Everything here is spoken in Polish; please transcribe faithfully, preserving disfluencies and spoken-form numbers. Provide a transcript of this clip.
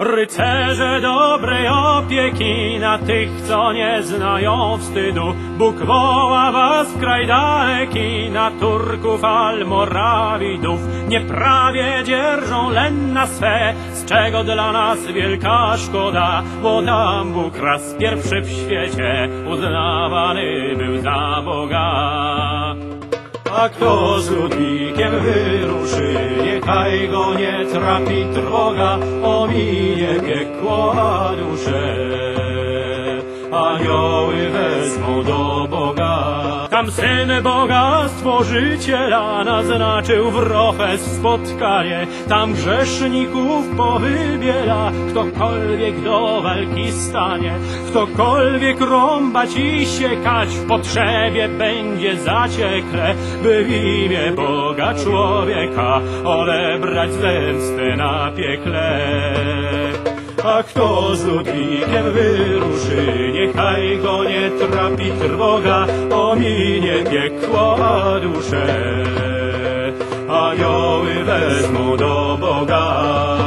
Rycerze dobrej opieki na tych, co nie znają wstydu. Bóg woła was w kraj daleki, na Turków, Almorawidów. Nieprawie dzierżą len na swe, z czego dla nas wielka szkoda, bo tam Bóg raz pierwszy w świecie uznawany był za Boga. A kto z Ludwikiem wyruszy, niechaj go nie trapi trwoga, ominie piekło a duszę, anioły wezmą do Boga. Tam Syn Boga Stworzyciela naznaczył w Roches spotkanie, tam grzeszników powybiela, ktokolwiek do walki stanie, ktokolwiek rąbać i siekać w potrzebie będzie zaciekle, by w imię Boga człowieka odebrać zemstę na piekle. A kto z Ludwikiem wyruszy, niechaj go nie trapi trwoga, ominie piekło a duszę, anioły wezmą do Boga.